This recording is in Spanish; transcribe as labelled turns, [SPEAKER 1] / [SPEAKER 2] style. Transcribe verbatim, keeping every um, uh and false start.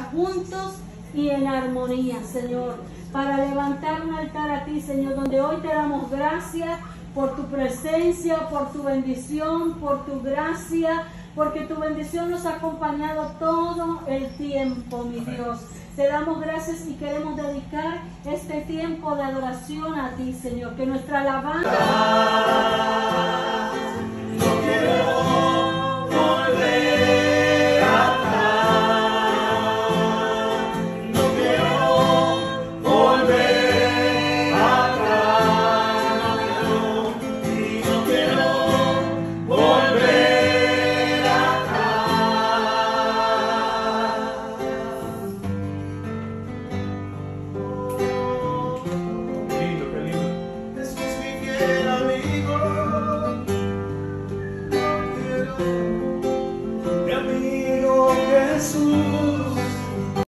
[SPEAKER 1] juntos y en armonía, Señor, para levantar un altar a ti, Señor, donde hoy te damos gracias por tu presencia, por tu bendición, por tu gracia, porque tu bendición nos ha acompañado todo el tiempo, mi Dios. Te damos gracias y queremos dedicar este tiempo de adoración a ti, Señor, que nuestra alabanza